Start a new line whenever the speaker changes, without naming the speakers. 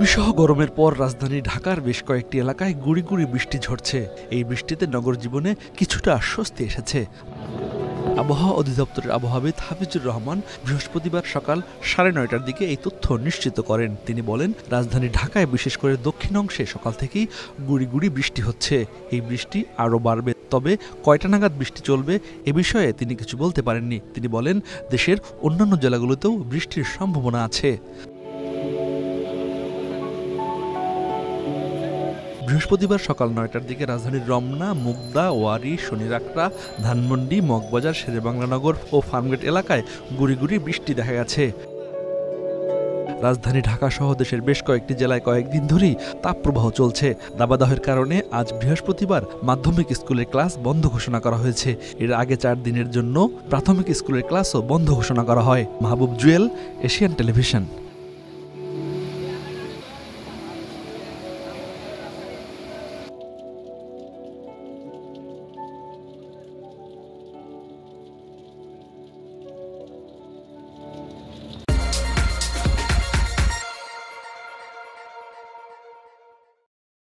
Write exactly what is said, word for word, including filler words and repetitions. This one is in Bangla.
দুর্বিষহ গরমের পর রাজধানী ঢাকার বেশ কয়েকটি এলাকায় গুঁড়ি গুঁড়ি বৃষ্টি ঝরছে। এই বৃষ্টিতে নগর জীবনে কিছুটা আশ্বস্তি এসেছে। আবহাওয়া অধিদপ্তরের আবহাওয়াবিদ হাফিজুর রহমান বৃহস্পতিবার সকাল সাড়ে নয়টার দিকে এই তথ্য নিশ্চিত করেন। তিনি বলেন, রাজধানী ঢাকায় বিশেষ করে দক্ষিণ অংশে সকাল থেকেই গুঁড়ি গুঁড়ি বৃষ্টি হচ্ছে। এই বৃষ্টি আরও বাড়বে, তবে কয়টা নাগাদ বৃষ্টি চলবে এ বিষয়ে তিনি কিছু বলতে পারেননি। তিনি বলেন, দেশের অন্যান্য জেলাগুলোতেও বৃষ্টির সম্ভাবনা আছে। বৃহস্পতিবার সকাল নয়টার দিকে রাজধানীর রমনা, মুগদা, ওয়ারী, শনিরাকড়া, ধানমন্ডি, মগবাজার, শেরেবাংলানগর ও ফার্মগেট এলাকায় গুঁড়ি গুঁড়ি বৃষ্টি দেখা গেছে। রাজধানী ঢাকা সহ দেশের বেশ কয়েকটি জেলায় কয়েকদিন ধরেই তাপপ্রবাহ চলছে। দাবদাহের কারণে আজ বৃহস্পতিবার মাধ্যমিক স্কুলের ক্লাস বন্ধ ঘোষণা করা হয়েছে। এর আগে চার দিনের জন্য প্রাথমিক স্কুলের ক্লাসও বন্ধ ঘোষণা করা হয়। Mahbub Jewel, Asian television.